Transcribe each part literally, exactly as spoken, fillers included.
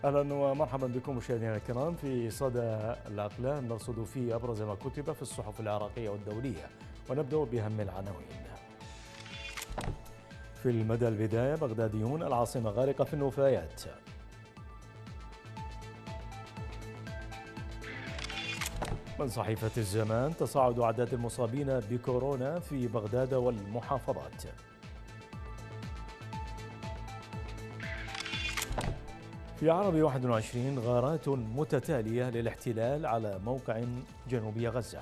أهلا ومرحبا بكم مشاهدينا الكرام في صدى الأقلام نرصد فيه أبرز ما كتب في الصحف العراقية والدولية، ونبدأ بأهم العناوين. في المدى البداية بغداديون العاصمة غارقة في النفايات. من صحيفة الزمان تصاعد أعداد المصابين بكورونا في بغداد والمحافظات. في عربي واحد وعشرين غارات متتالية للاحتلال على موقع جنوبي غزة.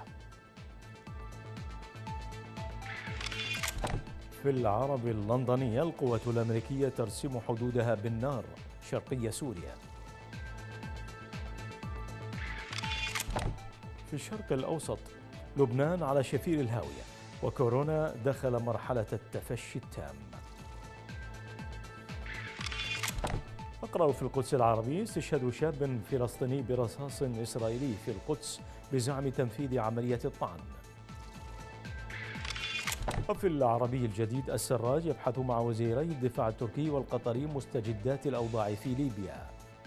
في العربي اللندنية القوات الأمريكية ترسم حدودها بالنار شرقي سوريا. في الشرق الأوسط لبنان على شفير الهاوية وكورونا دخل مرحلة التفشي التام. أقرأ في القدس العربي استشهاد شاب فلسطيني برصاص إسرائيلي في القدس بزعم تنفيذ عملية الطعن. وفي العربي الجديد السراج يبحث مع وزيري الدفاع التركي والقطري مستجدات الأوضاع في ليبيا.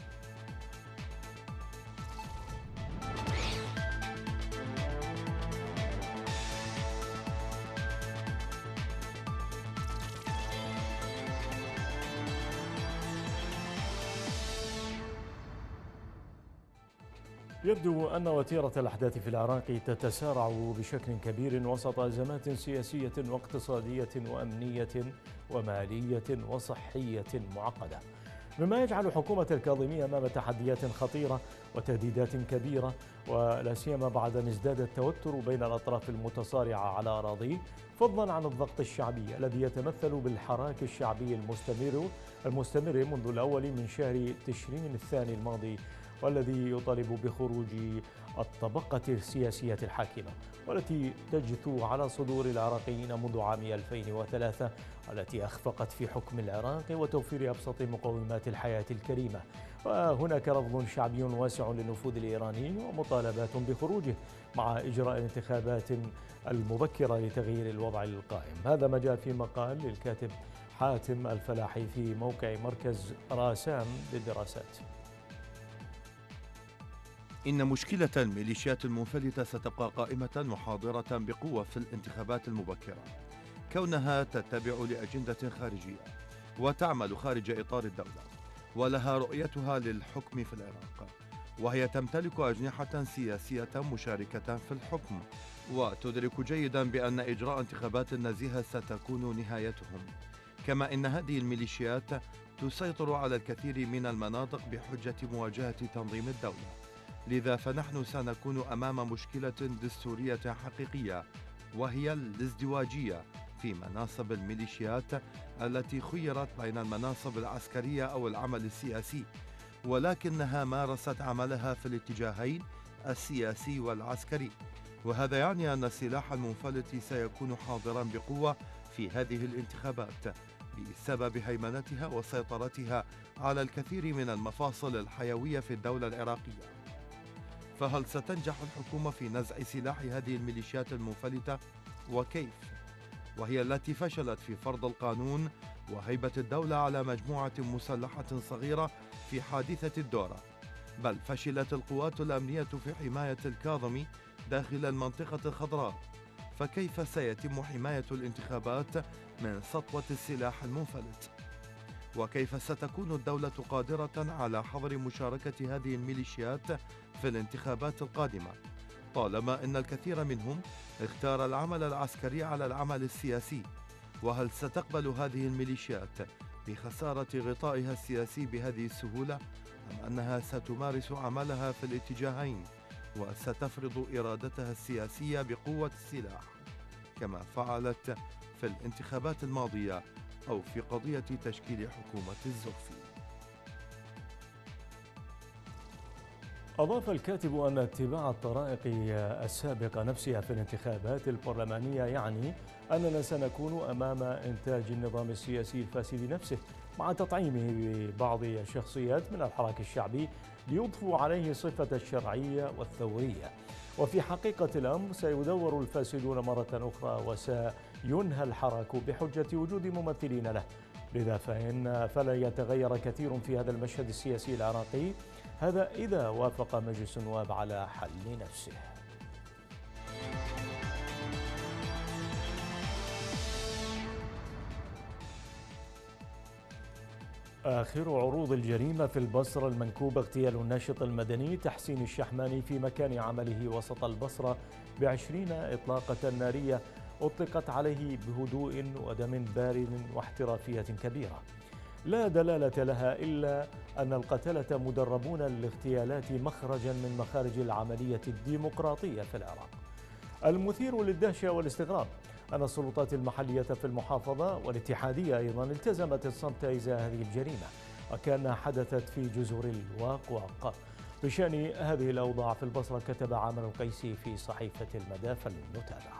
يبدو أن وتيرة الأحداث في العراق تتسارع بشكل كبير وسط أزمات سياسية واقتصادية وأمنية ومالية وصحية معقدة، مما يجعل حكومة الكاظمي أمام تحديات خطيرة وتهديدات كبيرة، ولا سيما بعد أن ازداد التوتر بين الأطراف المتصارعة على أراضيه، فضلا عن الضغط الشعبي الذي يتمثل بالحراك الشعبي المستمر المستمر منذ الأول من شهر تشرين الثاني الماضي، والذي يطالب بخروج الطبقة السياسية الحاكمة والتي تجثو على صدور العراقيين منذ عام ألفين وثلاثة، التي أخفقت في حكم العراق وتوفير أبسط مقومات الحياة الكريمة. وهناك رفض شعبي واسع للنفوذ الإيراني ومطالبات بخروجه مع إجراء انتخابات المبكرة لتغيير الوضع القائم. هذا ما جاء في مقال للكاتب حاتم الفلاحي في موقع مركز راسام للدراسات. إن مشكلة الميليشيات المنفلتة ستبقى قائمة وحاضرة بقوة في الانتخابات المبكرة، كونها تتبع لأجندة خارجية وتعمل خارج إطار الدولة، ولها رؤيتها للحكم في العراق، وهي تمتلك أجنحة سياسية مشاركة في الحكم، وتدرك جيدا بأن إجراء انتخابات نزيهة ستكون نهايتهم. كما إن هذه الميليشيات تسيطر على الكثير من المناطق بحجة مواجهة تنظيم الدولة، لذا فنحن سنكون أمام مشكلة دستورية حقيقية، وهي الازدواجية في مناصب الميليشيات التي خيرت بين المناصب العسكرية أو العمل السياسي، ولكنها مارست عملها في الاتجاهين السياسي والعسكري. وهذا يعني أن السلاح المنفلت سيكون حاضرا بقوة في هذه الانتخابات بسبب هيمنتها وسيطرتها على الكثير من المفاصل الحيوية في الدولة العراقية. فهل ستنجح الحكومة في نزع سلاح هذه الميليشيات المنفلتة؟ وكيف؟ وهي التي فشلت في فرض القانون وهيبة الدولة على مجموعة مسلحة صغيرة في حادثة الدورة، بل فشلت القوات الأمنية في حماية الكاظمي داخل المنطقة الخضراء. فكيف سيتم حماية الانتخابات من سطوة السلاح المنفلت؟ وكيف ستكون الدولة قادرة على حظر مشاركة هذه الميليشيات في الانتخابات القادمة، طالما أن الكثير منهم اختار العمل العسكري على العمل السياسي؟ وهل ستقبل هذه الميليشيات بخسارة غطائها السياسي بهذه السهولة، أم أنها ستمارس عملها في الاتجاهين وستفرض إرادتها السياسية بقوة السلاح كما فعلت في الانتخابات الماضية أو في قضية تشكيل حكومة الزغفي؟ أضاف الكاتب أن اتباع الطرائق السابقة نفسها في الانتخابات البرلمانية يعني أننا سنكون أمام إنتاج النظام السياسي الفاسد نفسه، مع تطعيمه ببعض الشخصيات من الحراك الشعبي ليضفوا عليه صفة الشرعية والثورية. وفي حقيقة الأمر سيدور الفاسدون مرة أخرى وسينهى الحراك بحجة وجود ممثلين له لذا فإن فلا يتغير كثير في هذا المشهد السياسي العراقي، هذا إذا وافق مجلس النواب على حل نفسه. آخر عروض الجريمة في البصرة المنكوبة اغتيال الناشط المدني تحسين الشحماني في مكان عمله وسط البصرة بعشرين إطلاقة نارية أطلقت عليه بهدوء ودم بارد واحترافية كبيرة، لا دلالة لها إلا أن القتلة مدربون للاغتيالات مخرجا من مخارج العملية الديمقراطية في العراق. المثير للدهشة والاستغراب أن السلطات المحلية في المحافظة والاتحادية أيضا التزمت الصمت إزاء هذه الجريمة، وكأنها حدثت في جزر الواقواق. بشأن هذه الأوضاع في البصرة كتب عامر القيسي في صحيفة المدى فلنتابع.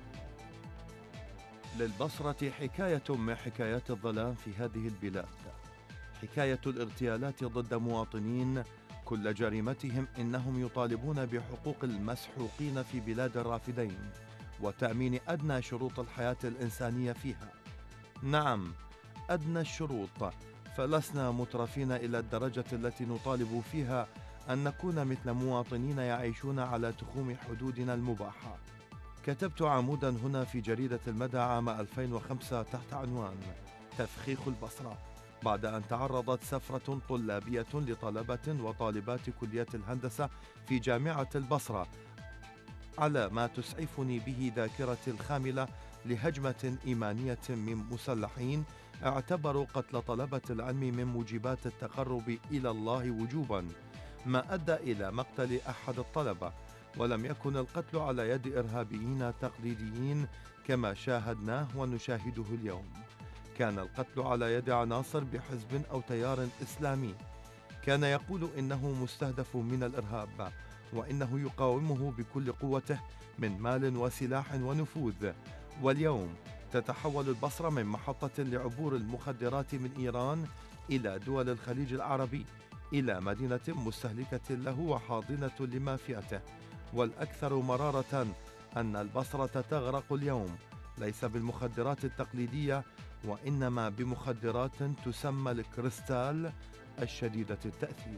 للبصرة حكاية من حكايات الظلام في هذه البلاد، حكاية الاغتيالات ضد مواطنين كل جريمتهم إنهم يطالبون بحقوق المسحوقين في بلاد الرافدين وتأمين أدنى شروط الحياة الإنسانية فيها. نعم، أدنى الشروط، فلسنا مترفين إلى الدرجة التي نطالب فيها أن نكون مثل مواطنين يعيشون على تخوم حدودنا المباحة. كتبت عمودا هنا في جريدة المدى عام ألفين وخمسة تحت عنوان تفخيخ البصرة، بعد أن تعرضت سفرة طلابية لطلبة وطالبات كلية الهندسة في جامعة البصرة على ما تسعفني به ذاكرتي الخاملة لهجمة إيمانية من مسلحين اعتبروا قتل طلبة العلم من موجبات التقرب إلى الله وجوبا، ما أدى إلى مقتل أحد الطلبة، ولم يكن القتل على يد إرهابيين تقليديين كما شاهدناه ونشاهده اليوم. كان القتل على يد عناصر بحزب أو تيار إسلامي كان يقول إنه مستهدف من الإرهاب وإنه يقاومه بكل قوته من مال وسلاح ونفوذ. واليوم تتحول البصرة من محطة لعبور المخدرات من إيران إلى دول الخليج العربي إلى مدينة مستهلكة له وحاضنة لمافياته. والأكثر مرارة أن البصرة تغرق اليوم ليس بالمخدرات التقليدية وإنما بمخدرات تسمى الكريستال الشديدة التأثير.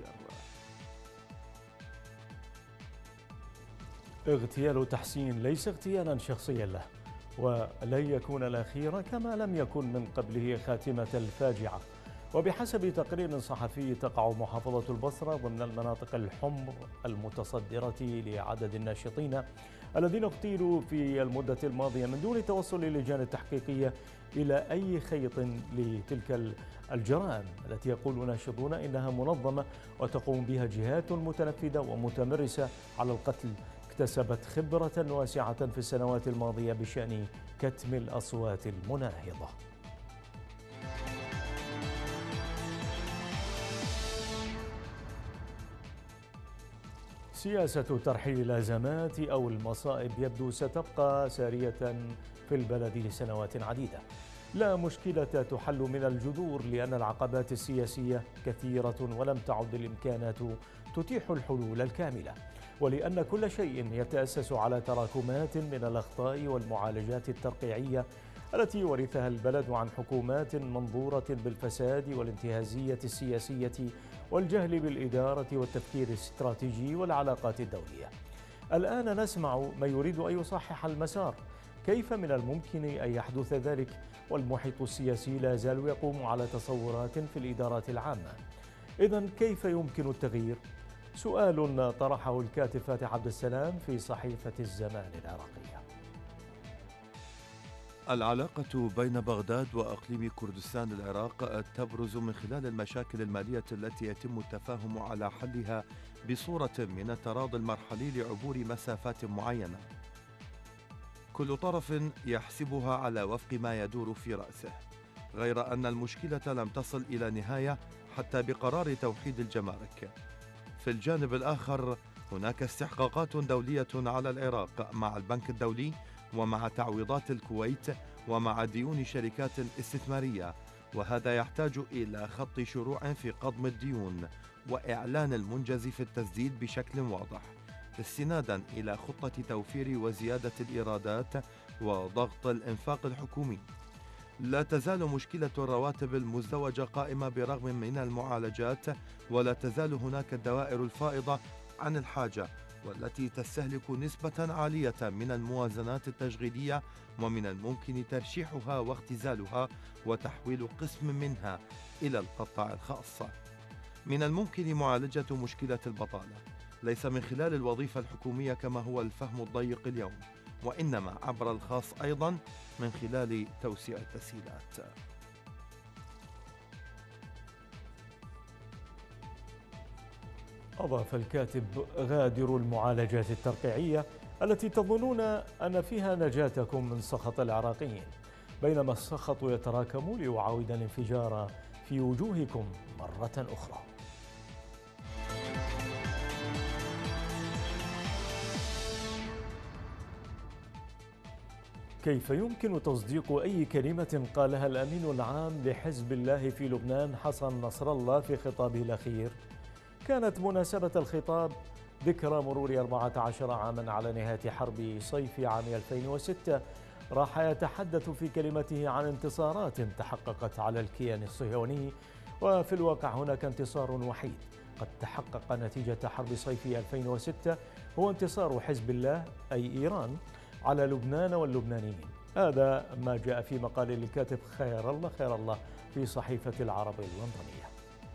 اغتيال تحسين ليس اغتيالا شخصيا له، ولن يكون الأخير كما لم يكن من قبله خاتمة الفاجعة. وبحسب تقرير صحفي تقع محافظة البصرة ضمن المناطق الحمر المتصدرة لعدد الناشطين الذين اغتيلوا في المدة الماضية من دون توصل اللجان التحقيقية إلى أي خيط لتلك الجرائم التي يقول ناشطون إنها منظمة وتقوم بها جهات متنفذة ومتمرسة على القتل، اكتسبت خبرة واسعة في السنوات الماضية بشأن كتم الأصوات المناهضة. سياسة ترحيل الأزمات أو المصائب يبدو ستبقى سارية في البلد لسنوات عديدة. لا مشكلة تحل من الجذور لأن العقبات السياسية كثيرة ولم تعد الإمكانات تتيح الحلول الكاملة، ولأن كل شيء يتأسس على تراكمات من الأخطاء والمعالجات الترقيعية التي ورثها البلد عن حكومات منظورة بالفساد والانتهازية السياسية والجهل بالإدارة والتفكير الاستراتيجي والعلاقات الدولية. الآن نسمع ما يريد أن يصحح المسار. كيف من الممكن أن يحدث ذلك والمحيط السياسي لا زال يقوم على تصورات في الإدارات العامة؟ إذن كيف يمكن التغيير؟ سؤال طرحه الكاتب فاتح عبد السلام في صحيفة الزمان العراقية. العلاقة بين بغداد وأقليم كردستان العراق تبرز من خلال المشاكل المالية التي يتم التفاهم على حلها بصورة من التراضي المرحلي لعبور مسافات معينة، كل طرف يحسبها على وفق ما يدور في رأسه، غير أن المشكلة لم تصل إلى نهاية حتى بقرار توحيد الجمارك. في الجانب الآخر هناك استحقاقات دولية على العراق مع البنك الدولي ومع تعويضات الكويت ومع ديون شركات استثمارية، وهذا يحتاج إلى خط شروع في قضم الديون وإعلان المنجز في التسديد بشكل واضح، استنادا إلى خطة توفير وزيادة الإيرادات وضغط الإنفاق الحكومي. لا تزال مشكلة الرواتب المزدوجة قائمة برغم من المعالجات، ولا تزال هناك الدوائر الفائضة عن الحاجة والتي تستهلك نسبة عالية من الموازنات التشغيلية، ومن الممكن ترشيحها واختزالها وتحويل قسم منها إلى القطاع الخاص. من الممكن معالجة مشكلة البطالة ليس من خلال الوظيفة الحكومية كما هو الفهم الضيق اليوم، وإنما عبر الخاص أيضا من خلال توسيع التسهيلات. أضاف الكاتب: غادروا المعالجات الترقيعية التي تظنون أن فيها نجاتكم من سخط العراقيين، بينما السخط يتراكم ليعاود الانفجار في وجوهكم مرة أخرى. كيف يمكن تصديق أي كلمة قالها الأمين العام لحزب الله في لبنان حسن نصر الله في خطابه الأخير؟ كانت مناسبة الخطاب ذكرى مرور أربعة عشر عاما على نهاية حرب صيف عام ألفين وستة. راح يتحدث في كلمته عن انتصارات تحققت على الكيان الصهيوني، وفي الواقع هناك انتصار وحيد قد تحقق نتيجة حرب صيف ألفين وستة، هو انتصار حزب الله أي إيران على لبنان واللبنانيين. هذا ما جاء في مقال للكاتب خير الله خير الله في صحيفة العرب اللندنية.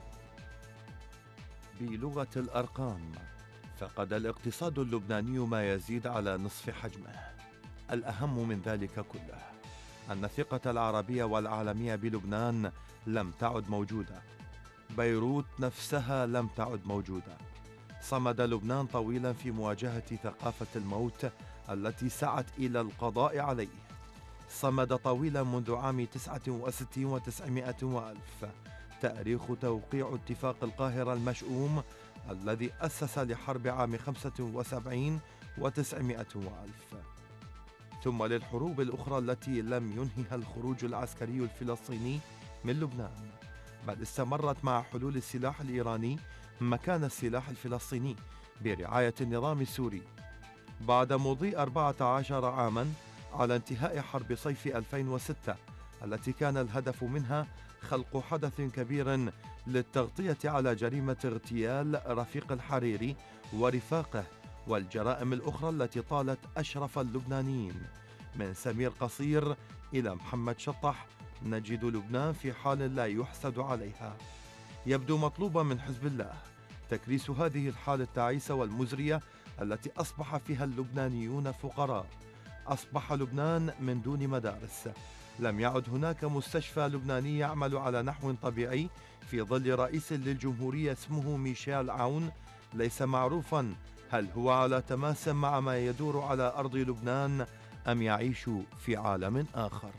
بلغة الأرقام، فقد الاقتصاد اللبناني ما يزيد على نصف حجمه. الأهم من ذلك كله أن الثقة العربية والعالمية بلبنان لم تعد موجودة. بيروت نفسها لم تعد موجودة. صمد لبنان طويلا في مواجهة ثقافة الموت التي سعت إلى القضاء عليه. صمد طويلا منذ عام تسعة وستين وتسعمائة وألف، تاريخ توقيع اتفاق القاهرة المشؤوم الذي أسس لحرب عام خمسة وسبعين وتسعمائة وألف، ثم للحروب الأخرى التي لم ينهها الخروج العسكري الفلسطيني من لبنان، بل استمرت مع حلول السلاح الإيراني مكان السلاح الفلسطيني برعاية النظام السوري. بعد مضي أربعة عشر عاما على انتهاء حرب صيف ألفين وستة التي كان الهدف منها خلق حدث كبير للتغطية على جريمة اغتيال رفيق الحريري ورفاقه والجرائم الأخرى التي طالت أشرف اللبنانيين من سمير قصير إلى محمد شطح، نجد لبنان في حال لا يحسد عليها. يبدو مطلوبا من حزب الله تكريس هذه الحالة التعيسة والمزرية التي أصبح فيها اللبنانيون فقراء. أصبح لبنان من دون مدارس، لم يعد هناك مستشفى لبناني يعمل على نحو طبيعي في ظل رئيس للجمهورية اسمه ميشيل عون ليس معروفا هل هو على تماس مع ما يدور على أرض لبنان أم يعيش في عالم آخر.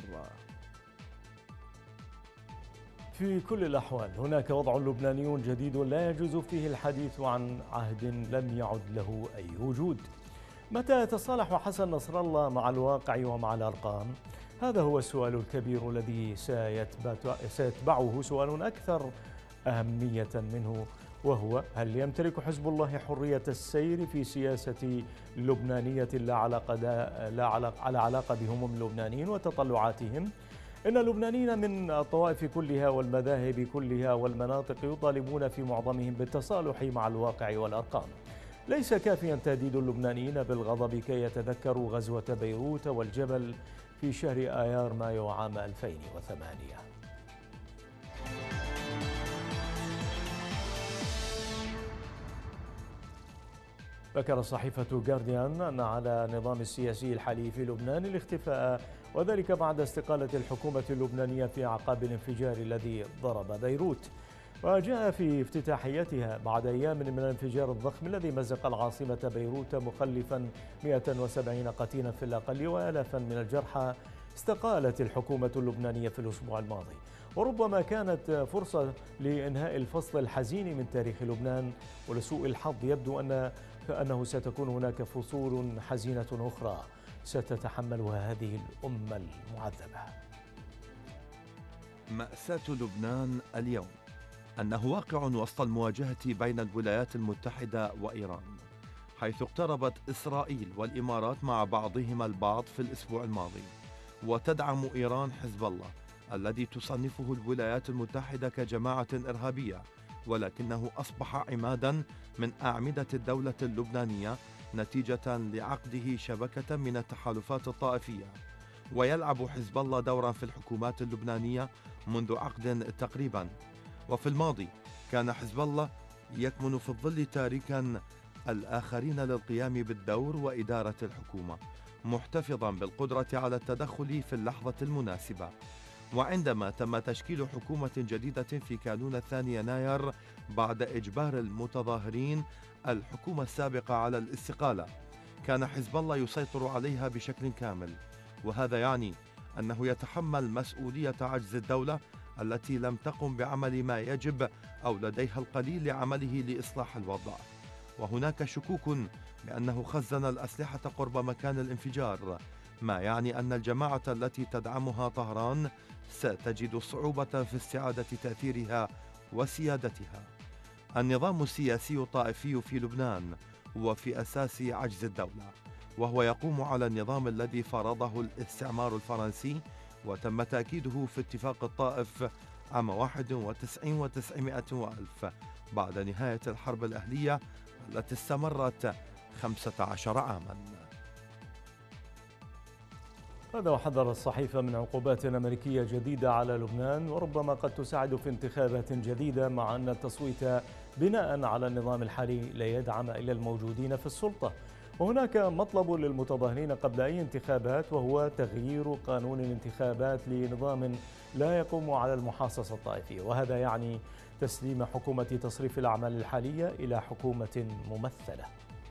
في كل الأحوال هناك وضع لبناني جديد لا يجوز فيه الحديث عن عهد لم يعد له أي وجود. متى يتصالح حسن نصر الله مع الواقع ومع الأرقام؟ هذا هو السؤال الكبير الذي سيتبعه سؤال أكثر أهمية منه، وهو: هل يمتلك حزب الله حرية السير في سياسة لبنانية لا علاقة لا علاقة على علاقة بهم اللبنانيين وتطلعاتهم؟ إن اللبنانيين من الطوائف كلها والمذاهب كلها والمناطق يطالبون في معظمهم بالتصالح مع الواقع والأرقام. ليس كافيا تهديد اللبنانيين بالغضب كي يتذكروا غزوة بيروت والجبل في شهر آيار مايو عام ألفين وثمانية. ذكر صحيفة جارديان أن على النظام السياسي الحالي في لبنان الاختفاء، وذلك بعد استقالة الحكومة اللبنانية في أعقاب الانفجار الذي ضرب بيروت، وجاء في افتتاحيتها بعد أيام من الانفجار الضخم الذي مزق العاصمة بيروت مخلفا مئة وسبعين قتيلا في الأقل وآلافا من الجرحى. استقالت الحكومة اللبنانية في الأسبوع الماضي، وربما كانت فرصة لإنهاء الفصل الحزين من تاريخ لبنان، ولسوء الحظ يبدو أن أنه ستكون هناك فصول حزينة أخرى ستتحملها هذه الأمة المعذبة. مأساة لبنان اليوم أنه واقع وسط المواجهة بين الولايات المتحدة وإيران، حيث اقتربت إسرائيل والإمارات مع بعضهما البعض في الأسبوع الماضي، وتدعم إيران حزب الله الذي تصنفه الولايات المتحدة كجماعة إرهابية، ولكنه أصبح عماداً من أعمدة الدولة اللبنانية نتيجة لعقده شبكة من التحالفات الطائفية. ويلعب حزب الله دورا في الحكومات اللبنانية منذ عقد تقريبا. وفي الماضي كان حزب الله يكمن في الظل تاركا الآخرين للقيام بالدور وإدارة الحكومة، محتفظا بالقدرة على التدخل في اللحظة المناسبة. وعندما تم تشكيل حكومة جديدة في كانون الثاني يناير بعد إجبار المتظاهرين الحكومة السابقة على الاستقالة، كان حزب الله يسيطر عليها بشكل كامل، وهذا يعني أنه يتحمل مسؤولية عجز الدولة التي لم تقم بعمل ما يجب أو لديها القليل لعمله لإصلاح الوضع. وهناك شكوك بأنه خزن الأسلحة قرب مكان الانفجار، ما يعني أن الجماعة التي تدعمها طهران ستجد صعوبة في استعادة تأثيرها وسيادتها. النظام السياسي الطائفي في لبنان هو في أساس عجز الدولة، وهو يقوم على النظام الذي فرضه الاستعمار الفرنسي وتم تأكيده في اتفاق الطائف عام واحد وتسعين وتسعمائة وألف بعد نهاية الحرب الأهلية التي استمرت خمسة عشر عاما. هذا وحذر الصحيفة من عقوبات أمريكية جديدة على لبنان وربما قد تساعد في انتخابات جديدة، مع أن التصويت بناء على النظام الحالي لا يدعم إلا الموجودين في السلطة. وهناك مطلب للمتظاهرين قبل أي انتخابات، وهو تغيير قانون الانتخابات لنظام لا يقوم على المحاصصة الطائفية، وهذا يعني تسليم حكومة تصريف الأعمال الحالية إلى حكومة ممثلة.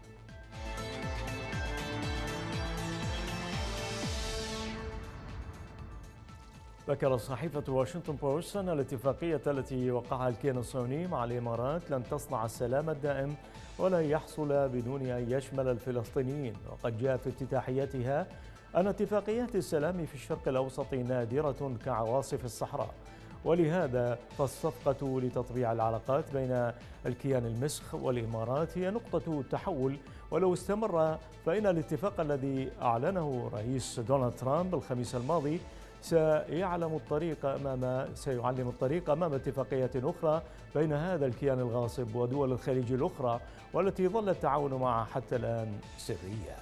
ذكر صحيفة واشنطن بوست أن الاتفاقية التي وقعها الكيان الصهيوني مع الإمارات لن تصنع السلام الدائم ولا يحصل بدون أن يشمل الفلسطينيين. وقد جاء في افتتاحيتها أن اتفاقيات السلام في الشرق الأوسط نادرة كعواصف الصحراء، ولهذا فالصفقة لتطبيع العلاقات بين الكيان المسخ والإمارات هي نقطة تحول، ولو استمر فإن الاتفاق الذي أعلنه رئيس دونالد ترامب الخميس الماضي سيعلم الطريق أمام سيعلم الطريق أمام اتفاقية أخرى بين هذا الكيان الغاصب ودول الخليج الأخرى، والتي ظل التعاون معها حتى الآن سريا.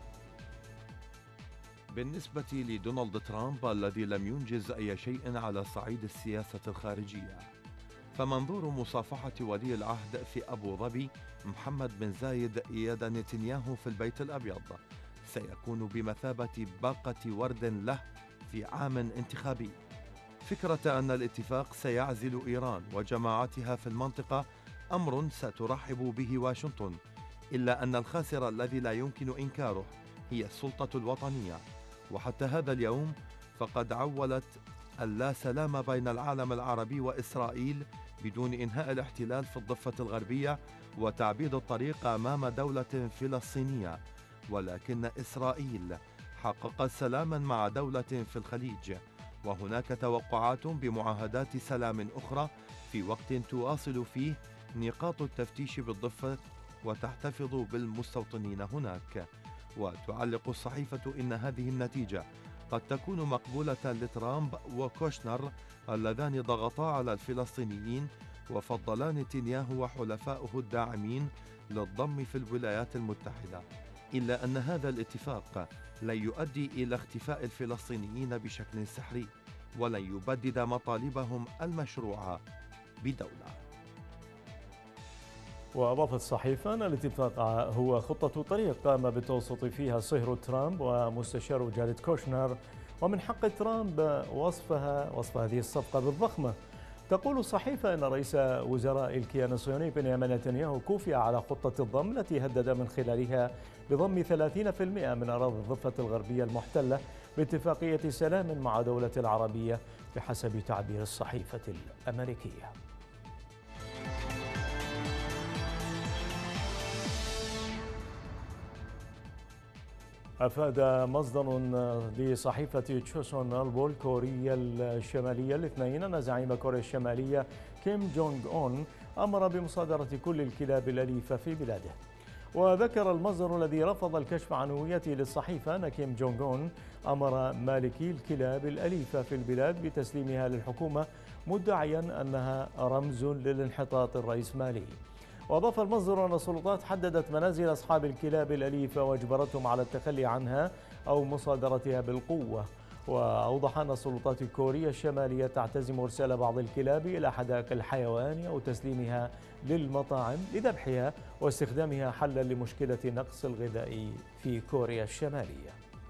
بالنسبة لدونالد ترامب الذي لم ينجز أي شيء على صعيد السياسة الخارجية، فمنظور مصافحة ولي العهد في أبو ظبي محمد بن زايد إياد نتنياهو في البيت الأبيض سيكون بمثابة باقة ورد له في عام انتخابي. فكرة أن الاتفاق سيعزل إيران وجماعتها في المنطقة أمر سترحب به واشنطن، إلا أن الخاسر الذي لا يمكن إنكاره هي السلطة الوطنية. وحتى هذا اليوم فقد عولت اللا سلام بين العالم العربي وإسرائيل بدون إنهاء الاحتلال في الضفة الغربية وتعبيد الطريق أمام دولة فلسطينية، ولكن إسرائيل حققت سلاما مع دولة في الخليج، وهناك توقعات بمعاهدات سلام أخرى في وقت تواصل فيه نقاط التفتيش بالضفة وتحتفظ بالمستوطنين هناك. وتعلق الصحيفة إن هذه النتيجة قد تكون مقبولة لترامب وكوشنر اللذان ضغطا على الفلسطينيين وفضلا نتنياهو وحلفائه الداعمين للضم في الولايات المتحدة، إلا أن هذا الاتفاق لن يؤدي إلى اختفاء الفلسطينيين بشكل سحري، ولن يبدد مطالبهم المشروعة بدولة. وأضافت الصحيفة أن الاتفاق هو خطة طريق قام بالتوسط فيها صهر ترامب ومستشار جاريد كوشنر، ومن حق ترامب وصفها وصف هذه الصفقة بالضخمة. تقول الصحيفة أن رئيس وزراء الكيان الصهيوني بنيامين نتنياهو كوفي على خطة الضم التي هدد من خلالها بضم ثلاثين بالمئة من أراضي الضفة الغربية المحتلة باتفاقية سلام مع دولة العربية بحسب تعبير الصحيفة الأمريكية. أفاد مصدر لصحيفة تشوسون البول كوريا الشمالية الاثنين أن زعيم كوريا الشمالية كيم جونغ أون أمر بمصادرة كل الكلاب الأليفة في بلاده. وذكر المصدر الذي رفض الكشف عن هويته للصحيفة أن كيم جونغ أون أمر مالكي الكلاب الأليفة في البلاد بتسليمها للحكومة، مدعيا أنها رمز للانحطاط الرأسمالي. وأضاف المصدر أن السلطات حددت منازل أصحاب الكلاب الأليفة وأجبرتهم على التخلي عنها أو مصادرتها بالقوة. وأوضح أن السلطات كوريا الشمالية تعتزم إرسال بعض الكلاب إلى حدائق الحيوان أو تسليمها للمطاعم لذبحها واستخدامها حلا لمشكلة نقص الغذاء في كوريا الشمالية.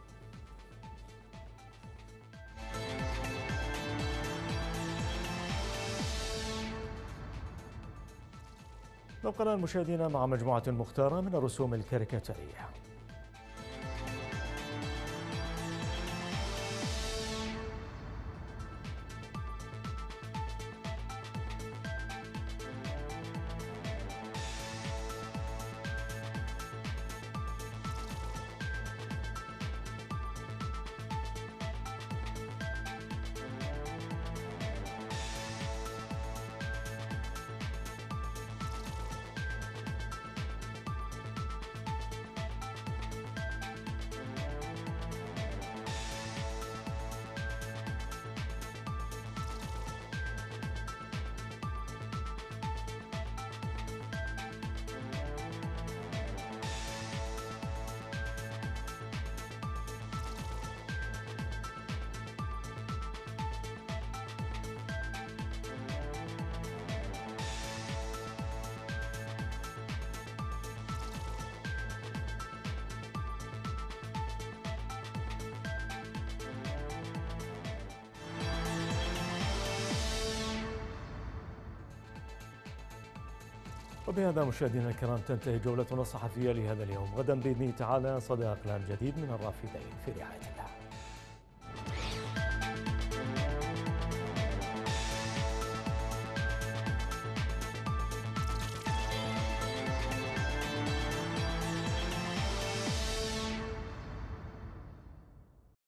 نبقى الآن مشاهدينا مع مجموعة مختارة من الرسوم الكاريكاتيرية. وبهذا مشاهدينا الكرام تنتهي جولتنا الصحفية لهذا اليوم. غدا بإذن تعالى صدى أقلام جديد من الرافدين، في رعاية الله.